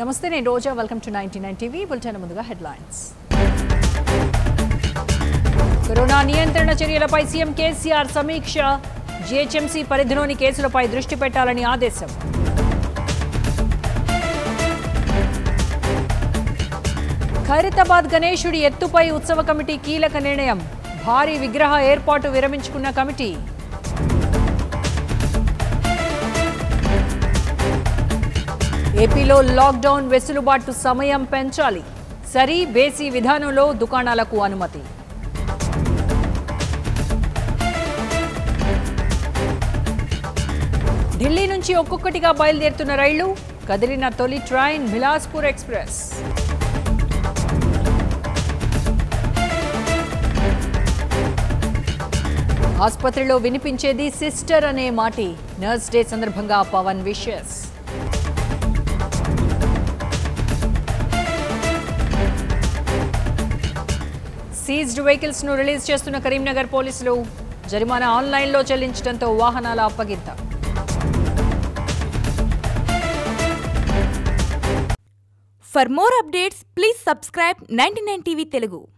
నమస్తే నేను Roja welcome to 99 TV bulletin ముందుగా హెడ్లైన్స్ కరోనా నియంత్రణ చర్యలపై సీఎం కేసీఆర్ సమీక్ష జీహెచ్ఎంసీ పరిధిలోని కేసులపై దృష్టి పెట్టాలని ఆదేశం ఖైరతాబాద్ గణేశుడి ఎత్తుపై ఉత్సవ కమిటీ కీలక నిర్ణయం భారీ విగ్రహ ఏర్పాటు విరమించుకున్న కమిటీ ఏపీలో లాక్డౌన్ వెసులుబాటు సమయం పెంచాలి సరి బేసి విధానంలో దుకాణాలకు అనుమతి ఢిల్లీ నుంచి ఒక్కొక్కటిగా బయలుదేరుతున్న రైళ్లు కదిలిన తొలి ట్రైన్ బిలాస్పూర్ ఎక్స్ప్రెస్ ఆసుపత్రిలో వినిపించేది సిస్టర్ అనే మాటి నర్స్ డే సందర్భంగా పవన్ విషెస్ సీజ్డ్ వెహికల్స్ ను రిలీజ్ చేస్తున్న కరీంనగర్ పోలీసులు జరిమానా ఆన్లైన్లో చెల్లించడంతో వాహనాల అప్పగింత For more updates, please subscribe 99 TV Telugu.